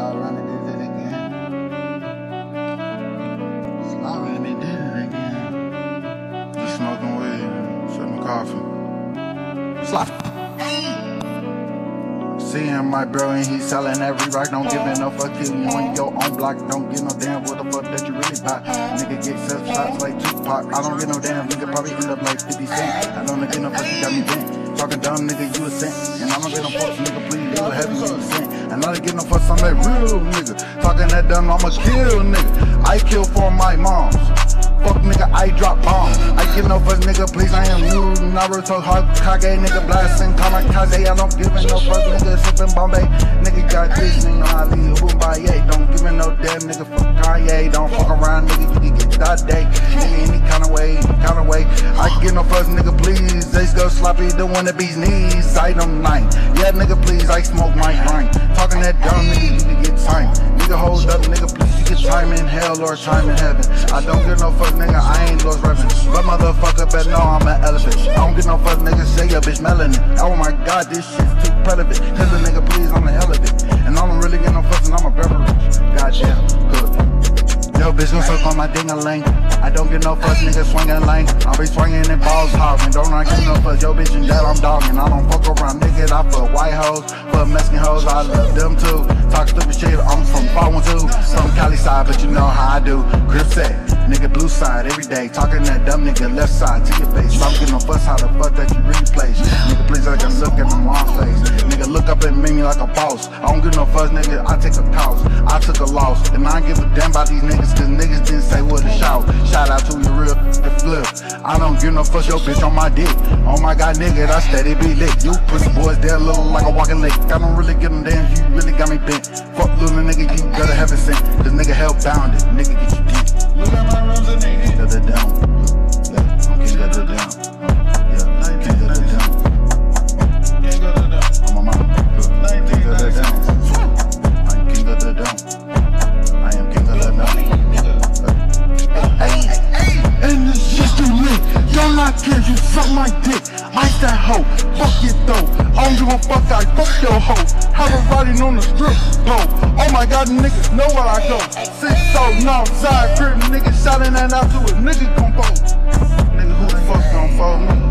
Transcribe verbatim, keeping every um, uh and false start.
Atlanta did it again. Slaughter did it again. Just smoking weed, sipping coffee. Slaughter. Seeing my bro and he selling every rock. Don't give no fuck to you on your own block. Don't give no damn what the fuck that you really pop. Nigga get seven shots like Tupac. I don't get no damn nigga probably end up like fifty cent. I don't get no fuck, you got me bent. Talking dumb nigga, you a cent. And I don't get no fucks, nigga, please, you a heavy percent. And I don't get no fucks, I'm that real nigga. Talking that dumb, I'ma kill nigga. I kill for my moms. Fuck nigga, I drop bombs. I give no fuck nigga, please, I am new Naruto Hokage nigga, blasting kamikaze. I don't give no fuck nigga, sipping Bombay. Nigga got this nigga, Ali Ubumbaye. Don't give no damn nigga, fuck Kanye. Don't fuck around nigga, you can get that day. Nigga any kind of way, kind of way. I give no fuck nigga, please. They go sloppy, the one that beats knees. Item nine, yeah nigga, please, I smoke my grind. Talking that dumb nigga, you can get time. Nigga hold up nigga, please, you get time in hell or time in heaven. I don't give no fuck nigga, I ain't lost revenue. But motherfucker better know I'm an elephant. I don't get no fuck nigga, say your bitch melanin. Oh my god, this shit's too predator. Cause the nigga please, I'm the hell of it. And I don't really get no fucks and I'm a beverage. Goddamn, good. Yo bitch gon' suck on my ding-a-ling. I don't get no fucks, nigga swinging lane. I be swinging in balls hogging. Don't I get no fucks, yo bitch and that I'm dogging. I don't fuck around, nigga, I fuck white hoes. Fuck Mexican hoes, I love them too. Talk stupid shit, I'm from five one two. From Cali side, but you know how I do. Grip set, nigga blue side every day. Talking that dumb nigga left side to your face. Stop getting no fuss, how the fuck that you replace. Nigga please I can look at my mom's face. Nigga look up and make me like a boss. I don't get no fuss, nigga, I take a toss. I took a loss, and I don't give a damn about these niggas. Cause niggas didn't say what to shout. Shout out to your real flip. I don't give no fuck, your bitch on my dick. Oh my god, nigga, that steady be lit. You pussy boys there looking like a walking lick. I don't really give them damn, you really got me bent. Fuck little nigga, you better have it sent. Cause nigga hell bounded, nigga get you deep. Look at my runs and they hit. Got it down. Yeah, I'm king got it down. Yeah, king got it down. King got it down. I'm a mama. King got it down. I'm king got it down. I am king of the night. And it's just too lit. Y'all not care, you suck my dick. Ice that hoe, fuck it though. I don't give a fuck, I fuck your hoe. Have her riding on the strip pole. Oh my god, niggas know where I go. Six so north side crib, niggas shouting that out to a nigga gon' fold. Nigga, who the fuck gon' fold me?